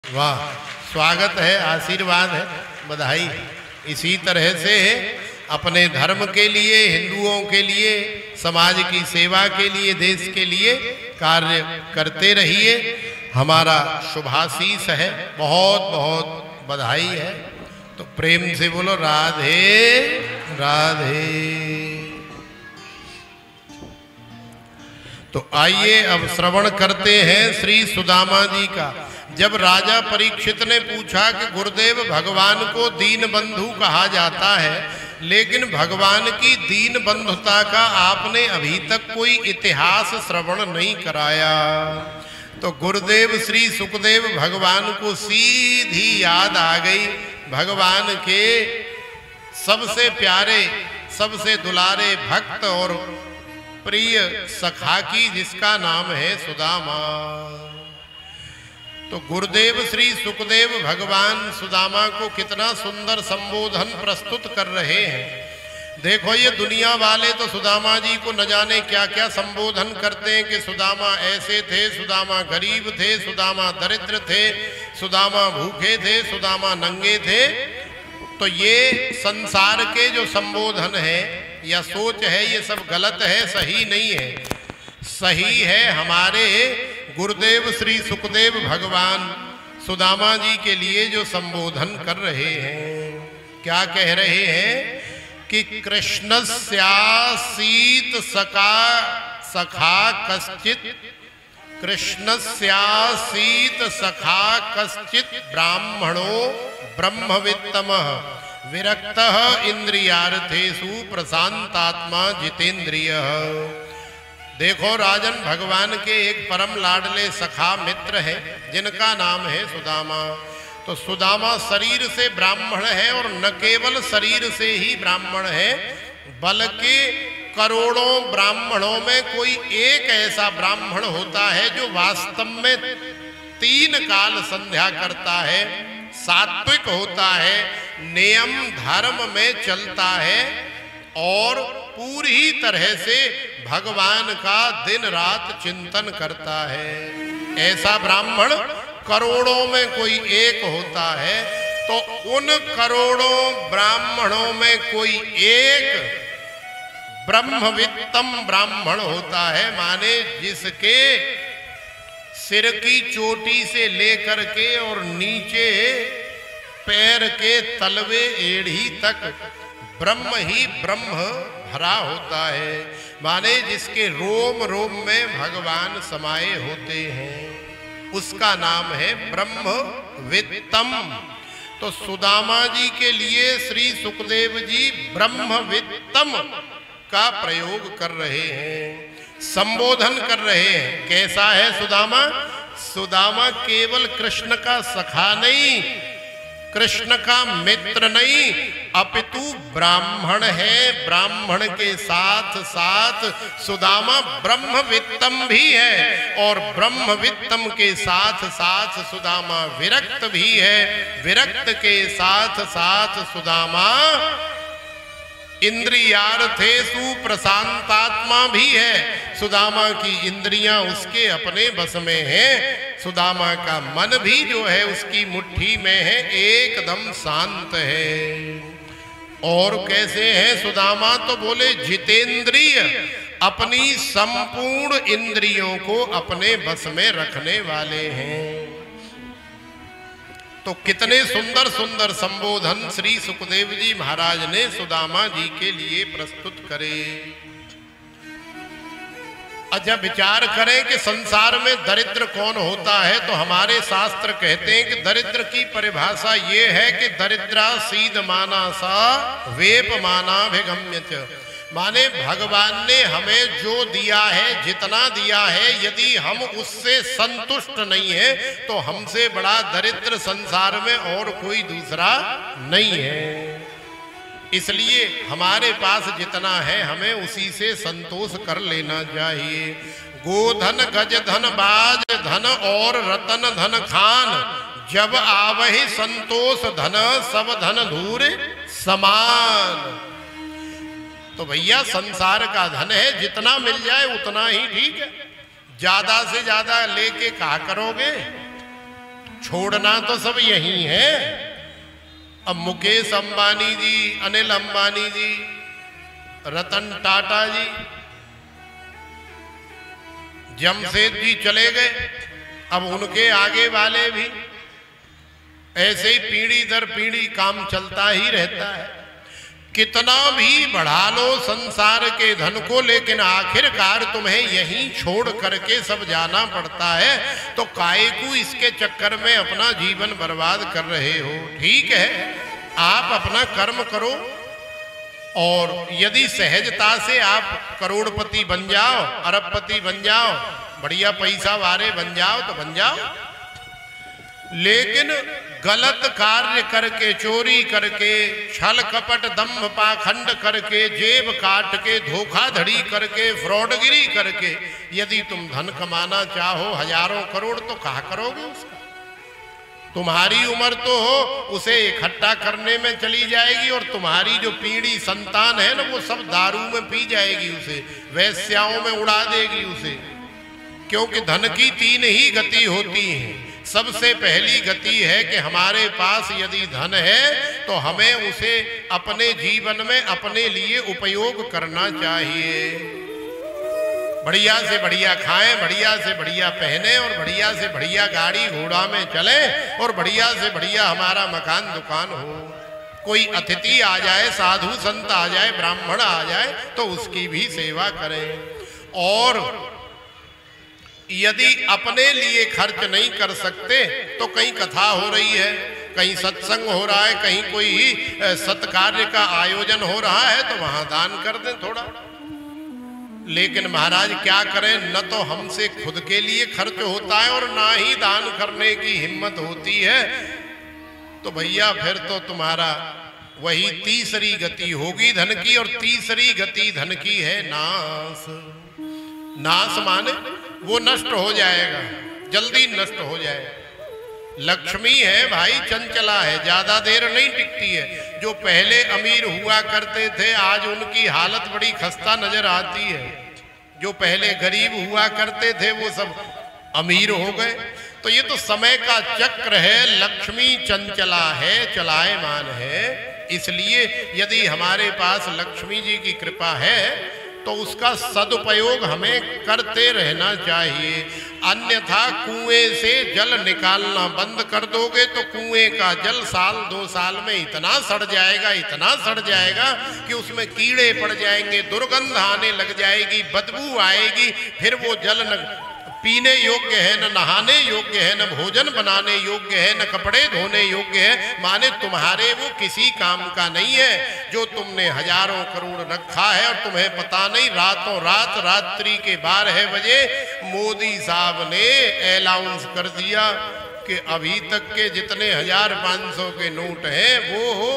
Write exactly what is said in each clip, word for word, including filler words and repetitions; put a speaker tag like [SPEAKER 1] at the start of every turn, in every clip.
[SPEAKER 1] वाह, स्वागत है, आशीर्वाद है, बधाई। इसी तरह से अपने धर्म के लिए, हिंदुओं के लिए, समाज की सेवा के लिए, देश के लिए कार्य करते रहिए। हमारा शुभाशीष है, बहुत बहुत बधाई है। तो प्रेम से बोलो राधे राधे। तो आइए अब श्रवण करते हैं श्री सुदामा जी का। जब राजा परीक्षित ने पूछा कि गुरुदेव, भगवान को दीन बंधु कहा जाता है, लेकिन भगवान की दीन बंधुता का आपने अभी तक कोई इतिहास श्रवण नहीं कराया। तो गुरुदेव श्री सुखदेव भगवान को सीधी याद आ गई, भगवान के सबसे प्यारे, सबसे दुलारे भक्त और प्रिय सखा की, जिसका नाम है सुदामा। तो गुरुदेव श्री सुखदेव भगवान सुदामा को कितना सुंदर संबोधन प्रस्तुत कर रहे हैं। देखो, ये दुनिया वाले तो सुदामा जी को न जाने क्या क्या संबोधन करते हैं कि सुदामा ऐसे थे, सुदामा गरीब थे, सुदामा दरिद्र थे, सुदामा भूखे थे, सुदामा नंगे थे। तो ये संसार के जो संबोधन है या सोच है, ये सब गलत है, सही नहीं है। सही है हमारे गुरुदेव श्री सुखदेव भगवान सुदामा जी के लिए जो संबोधन कर रहे हैं। क्या कह रहे हैं कि कृष्णस्यासीत सखा सखा कश्चित, कृष्णस्यासीत सखा कश्चित ब्राह्मणो ब्रह्मवित्तमः विरक्तः इंद्रियार्थेषु प्रशांतात्मा जितेंद्रियः। देखो राजन, भगवान के एक परम लाडले सखा मित्र है जिनका नाम है सुदामा। तो सुदामा शरीर से ब्राह्मण है, और न केवल शरीर से ही ब्राह्मण है, बल्कि करोड़ों ब्राह्मणों में कोई एक ऐसा ब्राह्मण होता है जो वास्तव में तीन काल संध्या करता है, सात्विक होता है, नियम धर्म में चलता है और पूरी तरह से भगवान का दिन रात चिंतन करता है। ऐसा ब्राह्मण करोड़ों में कोई एक होता है। तो उन करोड़ों ब्राह्मणों में कोई एक ब्रह्मवित्तम ब्राह्मण होता है, माने जिसके सिर की चोटी से लेकर के और नीचे पैर के तलवे एड़ी तक ब्रह्म ही ब्रह्म भरा होता है, माने जिसके रोम रोम में भगवान समाये होते हैं, उसका नाम है ब्रह्मवित्तम। तो सुदामा जी के लिए श्री सुखदेव जी ब्रह्मवित्तम का प्रयोग कर रहे हैं, संबोधन कर रहे हैं। कैसा है सुदामा? सुदामा केवल कृष्ण का सखा नहीं, कृष्ण का मित्र नहीं, अपितु ब्राह्मण है। ब्राह्मण के साथ साथ सुदामा ब्रह्मवित्तम भी है, और ब्रह्मवित्तम के साथ साथ सुदामा विरक्त भी है। विरक्त के साथ साथ सुदामा इंद्रियार्थेषु प्रशांतात्मा भी है। सुदामा की इंद्रियां उसके अपने बस में हैं। सुदामा का मन भी जो है उसकी मुट्ठी में है, एकदम शांत है। और कैसे है सुदामा? तो बोले जितेंद्रिय, अपनी संपूर्ण इंद्रियों को अपने बस में रखने वाले हैं। तो कितने सुंदर सुंदर संबोधन श्री सुखदेव जी महाराज ने सुदामा जी के लिए प्रस्तुत करे। अच्छा, विचार करें कि संसार में दरिद्र कौन होता है। तो हमारे शास्त्र कहते हैं कि दरिद्र की परिभाषा ये है कि दरिद्रा सीद माना सा वेप माना भिगम्यच, माने भगवान ने हमें जो दिया है, जितना दिया है, यदि हम उससे संतुष्ट नहीं है तो हमसे बड़ा दरिद्र संसार में और कोई दूसरा नहीं है। इसलिए हमारे पास जितना है हमें उसी से संतोष कर लेना चाहिए। गोधन गज धन बाज धन और रतन धन खान, जब आवहि संतोष धन सब धन धूर समान। तो भैया संसार का धन है, जितना मिल जाए उतना ही ठीक है, ज्यादा से ज्यादा लेके क्या करोगे? छोड़ना तो सब यही है। अब मुकेश अंबानी जी, अनिल अंबानी जी, रतन टाटा जी, जमशेद जी चले गए, अब उनके आगे वाले भी ऐसे ही पीढ़ी दर पीढ़ी काम चलता ही रहता है। कितना भी बढ़ा लो संसार के धन को, लेकिन आखिरकार तुम्हें यहीं छोड़ करके सब जाना पड़ता है। तो कायकू इसके चक्कर में अपना जीवन बर्बाद कर रहे हो। ठीक है, आप अपना कर्म करो, और यदि सहजता से आप करोड़पति बन जाओ, अरबपति बन जाओ, बढ़िया पैसा वाले बन जाओ तो बन जाओ, लेकिन गलत कार्य करके, चोरी करके, छल कपट दंभ पाखंड करके, जेब काट के, धोखाधड़ी करके, फ्रॉडगिरी करके यदि तुम धन कमाना चाहो हजारों करोड़, तो कहा करोगे उसका? तुम्हारी उम्र तो हो उसे इकट्ठा करने में चली जाएगी, और तुम्हारी जो पीढ़ी संतान है ना, वो सब दारू में पी जाएगी, उसे वेश्याओं में उड़ा देगी उसे। क्योंकि धन की तीन ही गति होती हैं। सबसे पहली गति है कि हमारे पास यदि धन है तो हमें उसे अपने जीवन में अपने लिए उपयोग करना चाहिए। बढ़िया से बढ़िया खाएं, बढ़िया से बढ़िया पहने, और बढ़िया से बढ़िया गाड़ी घोड़ा में चले, और बढ़िया से बढ़िया हमारा मकान दुकान हो। कोई अतिथि आ जाए, साधु संत आ जाए, ब्राह्मण आ जाए, तो उसकी भी सेवा करें। और यदि अपने लिए खर्च नहीं कर सकते तो कहीं कथा हो रही है, कहीं सत्संग हो रहा है, कहीं कोई सत्कार्य का आयोजन हो रहा है, तो वहां दान कर दें थोड़ा। लेकिन महाराज क्या करें, न तो हमसे खुद के लिए खर्च होता है और ना ही दान करने की हिम्मत होती है। तो भैया फिर तो तुम्हारा वही तीसरी गति होगी धन की, और तीसरी गति धन की है नाश। नाश माने वो नष्ट हो जाएगा, जल्दी नष्ट हो जाएगा। लक्ष्मी है भाई, चंचला है, ज्यादा देर नहीं टिकती है। जो पहले अमीर हुआ करते थे आज उनकी हालत बड़ी खस्ता नजर आती है। जो पहले गरीब हुआ करते थे वो सब अमीर हो गए। तो ये तो समय का चक्र है। लक्ष्मी चंचला है, चलायमान है। इसलिए यदि हमारे पास लक्ष्मी जी की कृपा है तो उसका सदुपयोग हमें करते रहना चाहिए। अन्यथा कुएं से जल निकालना बंद कर दोगे तो कुएं का जल साल दो साल में इतना सड़ जाएगा, इतना सड़ जाएगा कि उसमें कीड़े पड़ जाएंगे, दुर्गंध आने लग जाएगी, बदबू आएगी। फिर वो जल न पीने योग्य है, न नहाने योग्य है, न भोजन बनाने योग्य है, न कपड़े धोने योग्य है। माने तुम्हारे वो किसी काम का नहीं है। जो तुमने हजारों करोड़ रखा है और तुम्हें पता नहीं, रातों रात रात्रि के बारह बजे मोदी साहब ने अनाउंस कर दिया कि अभी तक के जितने हजार पांच सौ के नोट हैं वो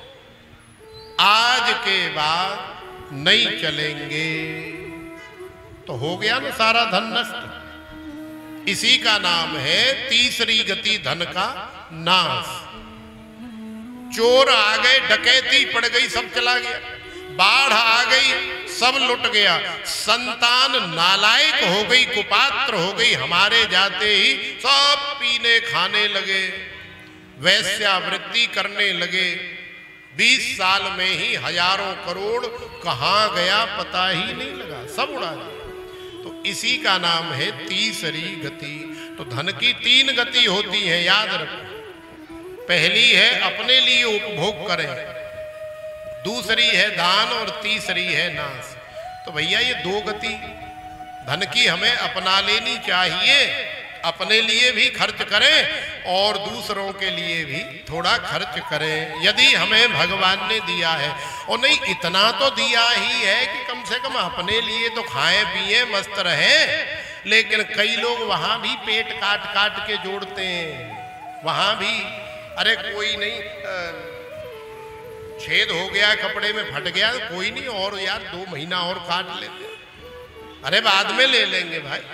[SPEAKER 1] आज के बाद नहीं चलेंगे। तो हो गया ना सारा धन नष्ट। इसी का नाम है तीसरी गति धन का नाश। चोर आ गए, डकैती पड़ गई, सब चला गया। बाढ़ आ गई, सब लुट गया। संतान नालायक हो गई, कुपात्र हो गई, हमारे जाते ही सब पीने खाने लगे, वैश्यावृत्ति करने लगे। बीस साल में ही हजारों करोड़ कहाँ गया पता ही नहीं लगा, सब उड़ा दिया। तो इसी का नाम है तीसरी गति। तो धन की तीन गति होती है, याद रखो। पहली है अपने लिए उपभोग करें, दूसरी है दान, और तीसरी है नाश। तो भैया ये दो गति धन की हमें अपना लेनी चाहिए। अपने लिए भी खर्च करें और दूसरों के लिए भी थोड़ा खर्च करें, यदि हमें भगवान ने दिया है। और नहीं, इतना तो दिया ही है कि कम से कम अपने लिए तो खाएं पिए मस्त रहें। लेकिन कई लोग वहां भी पेट काट काट के जोड़ते हैं। वहां भी अरे कोई नहीं, छेद हो गया, कपड़े में फट गया, कोई नहीं, और यार दो महीना और काट लेते, अरे बाद में ले लेंगे भाई।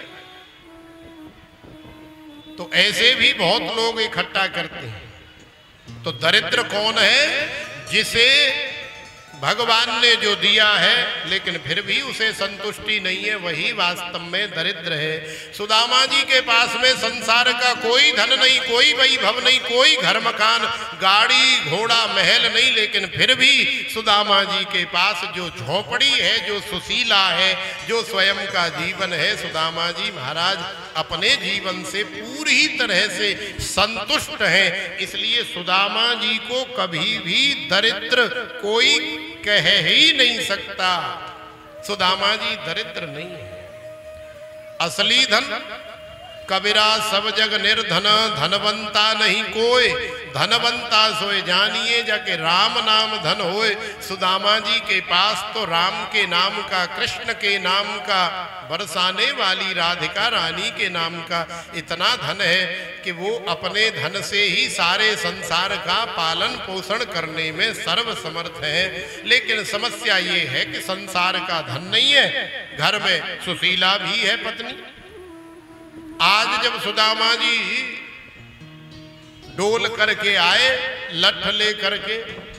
[SPEAKER 1] तो ऐसे भी बहुत लोग इकट्ठा करते हैं। तो दरिद्र कौन है? जिसे भगवान ने जो दिया है लेकिन फिर भी उसे संतुष्टि नहीं है, वही वास्तव में दरिद्र है। सुदामा जी के पास में संसार का कोई धन नहीं, कोई वैभव नहीं, कोई घर मकान गाड़ी घोड़ा महल नहीं, लेकिन फिर भी सुदामा जी के पास जो झोपड़ी है, जो सुशीला है, जो स्वयं का जीवन है, सुदामा जी महाराज अपने जीवन से पूरी तरह से संतुष्ट हैं। इसलिए सुदामा जी को कभी भी दरिद्र कोई कह ही नहीं सकता। सुदामा जी दरिद्र नहीं है। असली धन कबीरा सब जग निर्धन, धनवंता नहीं कोई, धनवंता सोए जानिए जाके राम नाम धन होए। सुदामा जी के पास तो राम के नाम का, कृष्ण के नाम का, बरसाने वाली राधिका रानी के नाम का इतना धन है कि वो अपने धन से ही सारे संसार का पालन पोषण करने में सर्व समर्थ है। लेकिन समस्या ये है कि संसार का धन नहीं है, घर में सुशीला भी है पत्नी। आज जब सुदामा जी डोल करके आए, लठ ले करके,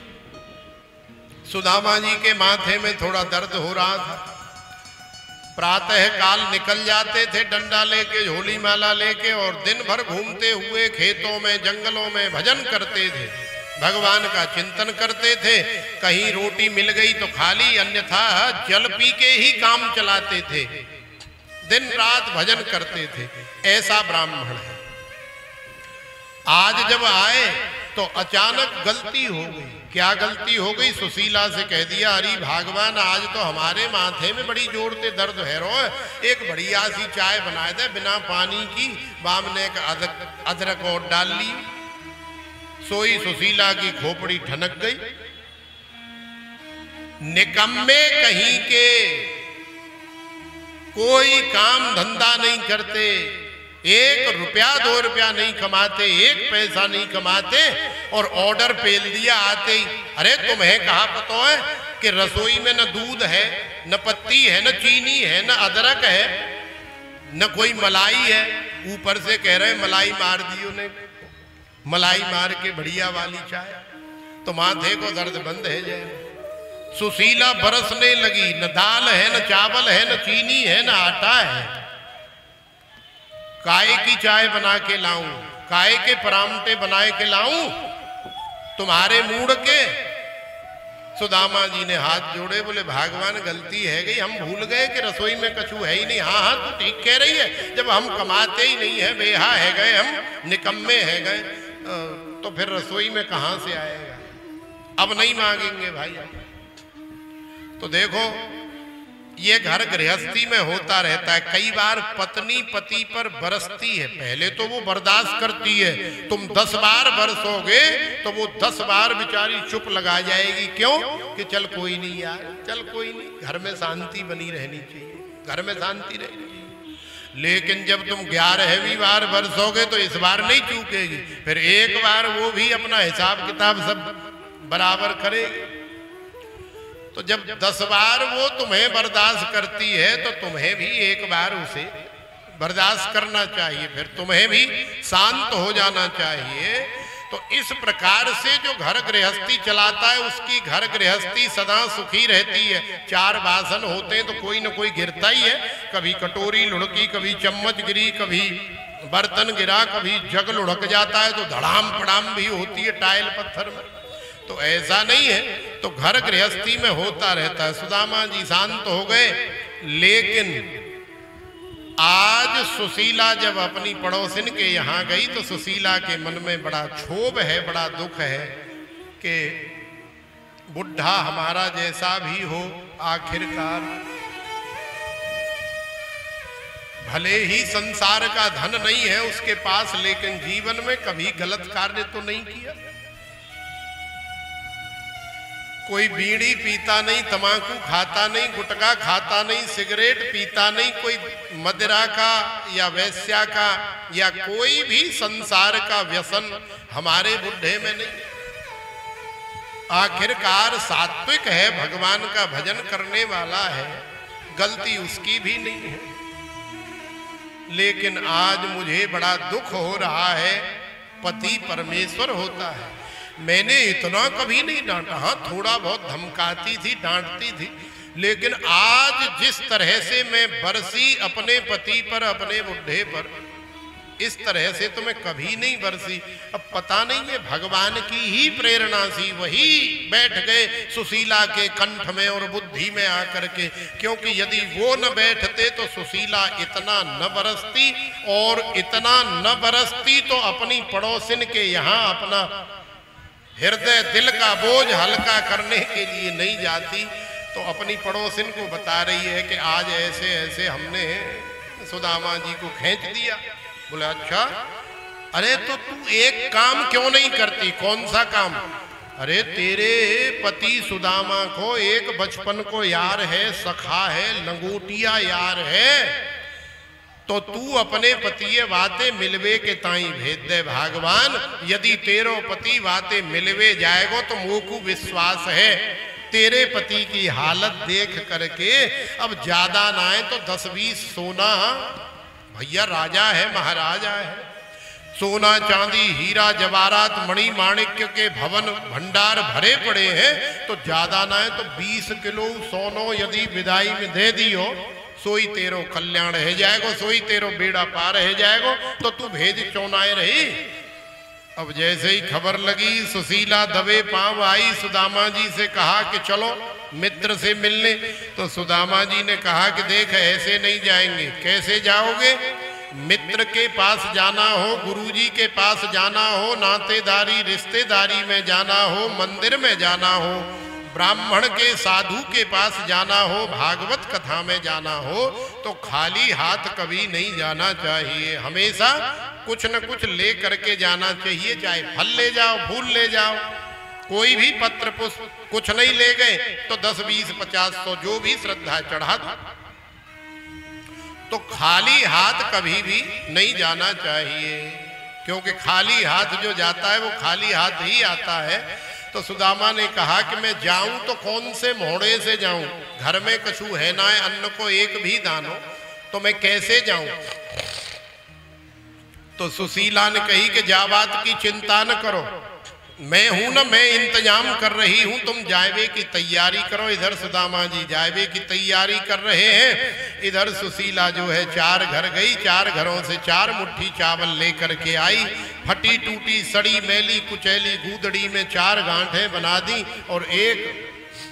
[SPEAKER 1] सुदामा जी के माथे में थोड़ा दर्द हो रहा था। प्रातः काल निकल जाते थे डंडा लेके, झोली माला लेके, और दिन भर घूमते हुए खेतों में जंगलों में भजन करते थे, भगवान का चिंतन करते थे। कहीं रोटी मिल गई तो खा ली, अन्यथा जल पी के ही काम चलाते थे, दिन रात भजन करते थे। ऐसा ब्राह्मण है। आज जब आए तो अचानक गलती हो गई। क्या गलती हो गई? सुशीला से कह दिया, अरे भगवान आज तो हमारे माथे में बड़ी जोर से दर्द है, रो एक बढ़िया सी चाय बनाए दे बिना पानी की। बाम ने अदरक अदरक और डाल ली। सोई सुशीला की खोपड़ी ठनक गई। निकम्मे कहीं के, कोई काम धंधा नहीं करते, एक रुपया दो रुपया नहीं कमाते, एक पैसा नहीं कमाते, और ऑर्डर पेल दिया आते ही। अरे तुम्हें कहा पता है कि रसोई में न दूध है, न पत्ती है, न चीनी है, न अदरक है, न कोई मलाई है। ऊपर से कह रहे मलाई मार दी उन्हें, मलाई मार के बढ़िया वाली चाय, तो माथे को दर्द बंद है जाए। सुशीला बरसने लगी, न दाल है, न चावल है, न चीनी है, न आटा है। काय की चाय बना के लाऊं, काय के परांठे बनाए के लाऊं तुम्हारे मूड के? सुदामा जी ने हाथ जोड़े, बोले भगवान गलती है गई, हम भूल गए कि रसोई में कछु है ही नहीं। हाँ हाँ तू ठीक कह रही है, जब हम कमाते ही नहीं है, बेहा है गए, हम निकम्मे है गए, तो फिर रसोई में कहां से आएगा? अब नहीं मांगेंगे भाई। तो देखो ये घर गृहस्थी में होता रहता है। कई बार पत्नी पति पर बरसती है, पहले तो वो बर्दाश्त करती है, तुम दस बार बरसोगे तो वो दस बार बेचारी चुप लगा जाएगी। क्यों? कि चल कोई नहीं यार, चल कोई नहीं, घर में शांति बनी रहनी चाहिए, घर में शांति रहनी चाहिए। लेकिन जब तुम ग्यारहवीं बार बरसोगे तो इस बार नहीं चूकेगी, फिर एक बार वो भी अपना हिसाब किताब सब बराबर करेगी। तो जब दस बार वो तुम्हें बर्दाश्त करती है तो तुम्हें भी एक बार उसे बर्दाश्त करना चाहिए, फिर तुम्हें भी शांत हो जाना चाहिए। तो इस प्रकार से जो घर गृहस्थी चलाता है उसकी घर गृहस्थी सदा सुखी रहती है। चार बासन होते हैं तो कोई ना कोई गिरता ही है, कभी कटोरी लुढ़की, कभी चम्मच गिरी, कभी बर्तन गिरा, कभी जग लुढ़क जाता है, तो धड़ाम पड़ाम भी होती है टाइल पत्थर में। तो ऐसा नहीं है, तो घर गृहस्थी में होता रहता है। सुदामा जी शांत हो गए। लेकिन आज सुशीला जब अपनी पड़ोसिन के यहाँ गई तो सुशीला के मन में बड़ा क्षोभ है, बड़ा दुख है कि बुढ़ा हमारा जैसा भी हो, आखिरकार भले ही संसार का धन नहीं है उसके पास, लेकिन जीवन में कभी गलत कार्य तो नहीं किया। कोई बीड़ी पीता नहीं, तंबाकू खाता नहीं, गुटखा खाता नहीं, सिगरेट पीता नहीं, कोई मदिरा का या वैश्या का या कोई भी संसार का व्यसन हमारे बुढ़े में नहीं। आखिरकार सात्विक है, भगवान का भजन करने वाला है, गलती उसकी भी नहीं है। लेकिन आज मुझे बड़ा दुख हो रहा है, पति परमेश्वर होता है। मैंने इतना कभी नहीं डांटा। हाँ, थोड़ा बहुत धमकाती थी, डांटती थी, लेकिन आज जिस तरह से मैं बरसी अपने पति पर, अपने बुढ़े पर, इस तरह से तो मैं कभी नहीं बरसी। अब पता नहीं है भगवान की ही प्रेरणा सी, वही बैठ गए सुशीला के कंठ में और बुद्धि में आकर के, क्योंकि यदि वो न बैठते तो सुशीला इतना न बरसती, और इतना न बरसती तो अपनी पड़ोसिन के यहाँ अपना हृदय दिल का बोझ हल्का करने के लिए नहीं जाती। तो अपनी पड़ोसिन को बता रही है कि आज ऐसे ऐसे हमने सुदामा जी को खींच दिया। बोले अच्छा, अरे तो तू एक काम क्यों नहीं करती? कौन सा काम? अरे तेरे पति सुदामा को एक बचपन को यार है, सखा है, लंगोटिया यार है, तो तू अपने पति वाते मिलवे के ताई भेज दे भगवान। यदि तेरो पति वाते मिलवे जाएगो तो मोकू विश्वास है तेरे पति की हालत देख करके अब ज्यादा ना आए तो दस बीस सोना, भैया राजा है, महाराजा है, सोना चांदी हीरा जवाहरात मणि माणिक्य के भवन भंडार भरे पड़े हैं, तो ज्यादा ना है तो बीस किलो सोनो यदि विदाई में दे दियो, सोई तेरो कल्याण रह जाएगो, सोई तेरो बेड़ा पार रह जाएगो, तो तू भेज चौनाए रही। अब जैसे ही खबर लगी सुशीला दबे पांव आई, सुदामा जी से कहा कि चलो मित्र से मिलने। तो सुदामा जी ने कहा कि देख ऐसे नहीं जाएंगे। कैसे जाओगे? मित्र के पास जाना हो, गुरुजी के पास जाना हो, नातेदारी रिश्तेदारी में जाना हो, मंदिर में जाना हो, ब्राह्मण के साधु के पास जाना हो, भागवत कथा में जाना हो, तो खाली हाथ कभी नहीं जाना चाहिए। हमेशा कुछ न कुछ ले करके जाना चाहिए, चाहे फल ले जाओ, फूल ले जाओ, कोई भी पत्र पुष्प, कुछ नहीं ले गए तो दस बीस पचास सौ जो भी श्रद्धा चढ़ा दो। तो खाली हाथ कभी भी नहीं जाना चाहिए, क्योंकि खाली हाथ जो जाता है वो खाली हाथ ही आता है। तो सुदामा ने कहा कि मैं जाऊं तो कौन से मोहड़े से जाऊं, घर में कछु है ना, अन्न को एक भी दानो, तो मैं कैसे जाऊं? तो सुशीला ने कही कि जा बात की चिंता न करो, मैं हूं ना, मैं इंतजाम कर रही हूं, तुम जायवे की तैयारी करो। इधर सुदामा जी जायवे की तैयारी कर रहे हैं, इधर सुशीला जो है चार घर गई, चार घरों से चार मुट्ठी चावल लेकर के आई, फटी टूटी सड़ी मैली कुचैली गूदड़ी में चार गांठें बना दी और एक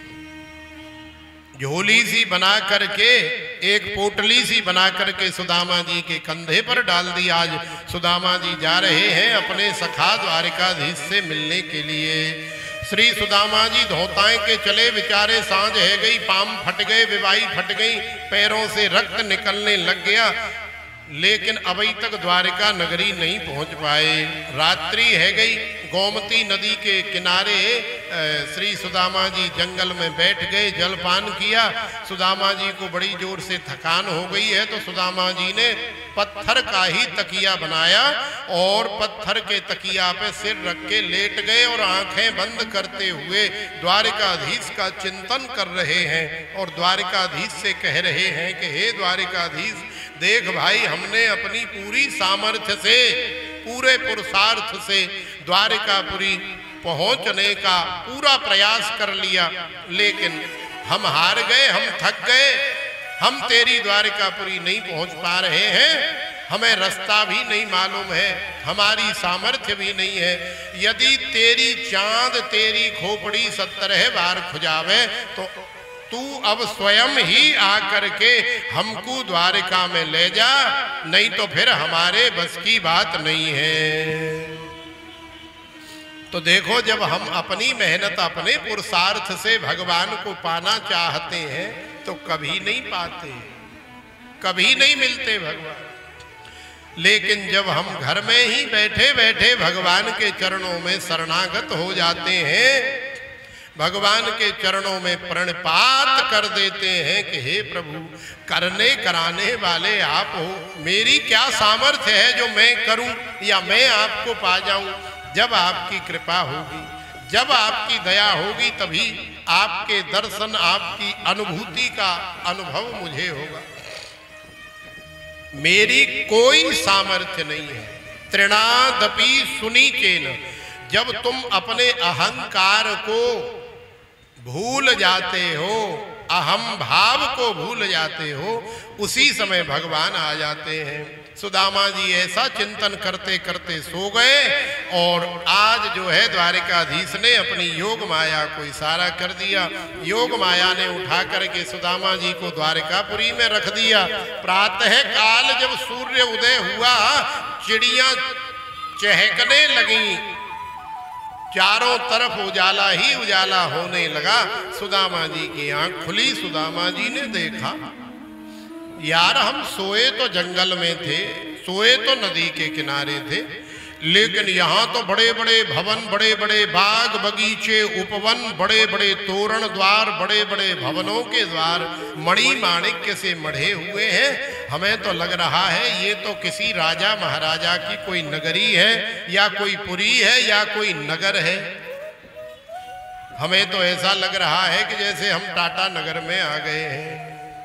[SPEAKER 1] झोली सी बना करके, एक पोटली सी बना करके सुदामा जी के कंधे पर डाल दी। आज सुदामा जी जा रहे हैं अपने सखा द्वारिकाधीश से मिलने के लिए। श्री सुदामा जी धोताएं के चले, बेचारे सांझ है गई, पाम फट गए, विवाही फट गई, पैरों से रक्त निकलने लग गया, लेकिन अभी तक द्वारिका नगरी नहीं पहुंच पाए। रात्रि है गई, गोमती नदी के किनारे श्री सुदामा जी जंगल में बैठ गए, जलपान किया। सुदामा जी को बड़ी जोर से थकान हो गई है, तो सुदामा जी ने पत्थर का ही तकिया बनाया और पत्थर के तकिया पे सिर रख के लेट गए और आंखें बंद करते हुए द्वारिकाधीश का चिंतन कर रहे हैं और द्वारिकाधीश से कह रहे हैं कि हे द्वारिकाधीश, देख भाई, हमने अपनी पूरी सामर्थ्य से, पूरे पुरुषार्थ से द्वारिकापुरी पहुंचने का पूरा प्रयास कर लिया, लेकिन हम हार गए, हम थक गए, हम तेरी द्वारिकापुरी नहीं पहुंच पा रहे हैं, हमें रास्ता भी नहीं मालूम है, हमारी सामर्थ्य भी नहीं है। यदि तेरी चांद तेरी खोपड़ी सत्तरह बार खुजावे तो तू अब स्वयं ही आकर के हमको द्वारिका में ले जा, नहीं तो फिर हमारे बस की बात नहीं है। तो देखो, जब हम अपनी मेहनत, अपने पुरुषार्थ से भगवान को पाना चाहते हैं तो कभी नहीं पाते, कभी नहीं मिलते भगवान। लेकिन जब हम घर में ही बैठे बैठे भगवान के चरणों में शरणागत हो जाते हैं, भगवान के चरणों में प्रणपात कर देते हैं कि हे प्रभु, करने कराने वाले आप हो, मेरी क्या सामर्थ्य है जो मैं करूं या मैं आपको पा जाऊं। जब आपकी कृपा होगी, जब आपकी दया होगी, तभी आपके दर्शन, आपकी अनुभूति का अनुभव मुझे होगा। मेरी कोई सामर्थ्य नहीं है। तृणादपि सुनीचेन जब तुम अपने अहंकार को भूल जाते हो, अहम भाव को भूल जाते हो, उसी समय भगवान आ जाते हैं। सुदामा जी ऐसा चिंतन करते करते सो गए और आज जो है द्वारिकाधीश ने अपनी योग माया को इशारा कर दिया। योग माया ने उठा करके सुदामा जी को द्वारिकापुरी में रख दिया। प्रातः काल जब सूर्य उदय हुआ, चिड़ियां चहकने लगी, चारों तरफ उजाला ही उजाला होने लगा। सुदामा जी की आंख खुली, सुदामा जी ने देखा, यार हम सोए तो जंगल में थे, सोए तो नदी के किनारे थे, लेकिन यहाँ तो बड़े बड़े भवन, बड़े बड़े बाग बगीचे, उपवन, बड़े बड़े तोरण द्वार, बड़े बड़े भवनों के द्वार मणि माणिक्य से मढ़े हुए हैं। हमें तो लग रहा है ये तो किसी राजा महाराजा की कोई नगरी है, या कोई पुरी है, या कोई नगर है। हमें तो ऐसा लग रहा है कि जैसे हम टाटा नगर में आ गए हैं।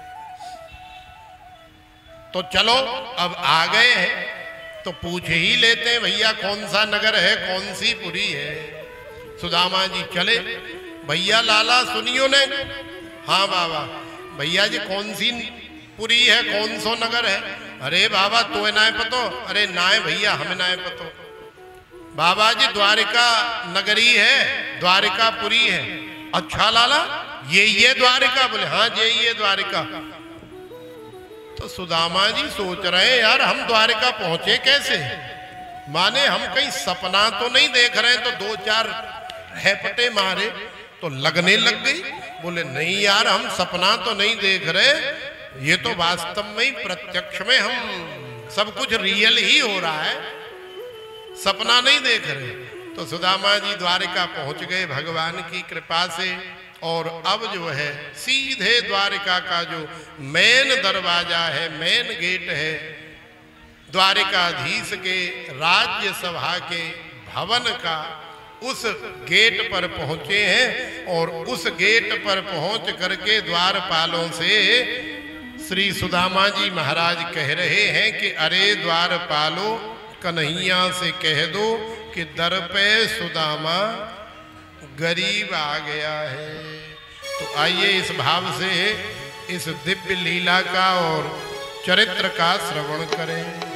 [SPEAKER 1] तो चलो अब आ गए हैं तो पूछ ही लेते हैं भैया कौन सा नगर है, कौन सी पुरी है। सुदामा जी चले, भैया लाला सुनियो ने। हाँ बाबा, भैया जी कौन सी पुरी है, कौन सो नगर है? अरे बाबा तो नाय पतो? अरे नाय भैया हमें नाय पतो। बाबा जी द्वारिका नगरी है, द्वारिका पुरी है। अच्छा लाला ये ये द्वारिका? बोले हाँ ये ये द्वारिका। तो सुदामा जी सोच रहे हैं यार हम द्वारिका पहुंचे कैसे, माने हम कहीं सपना तो नहीं देख रहे हैं। तो दो चार हैपटे मारे तो लगने लग गई। बोले नहीं यार हम सपना तो नहीं देख रहे, ये तो वास्तव में ही प्रत्यक्ष में हम सब कुछ रियल ही हो रहा है, सपना नहीं देख रहे। तो सुदामा जी द्वारिका पहुंच गए भगवान की कृपा से। और अब जो है सीधे द्वारिका का जो मेन दरवाजा है, मेन गेट है, द्वारिकाधीश के राज्य सभा के भवन का, उस गेट पर पहुंचे हैं। और उस गेट पर पहुंच करके द्वारपालों से श्री सुदामा जी महाराज कह रहे हैं कि अरे द्वारपालो, कन्हैया से कह दो कि दर पे सुदामा गरीब आ गया है। तो आइए इस भाव से इस दिव्य लीला का और चरित्र का श्रवण करें।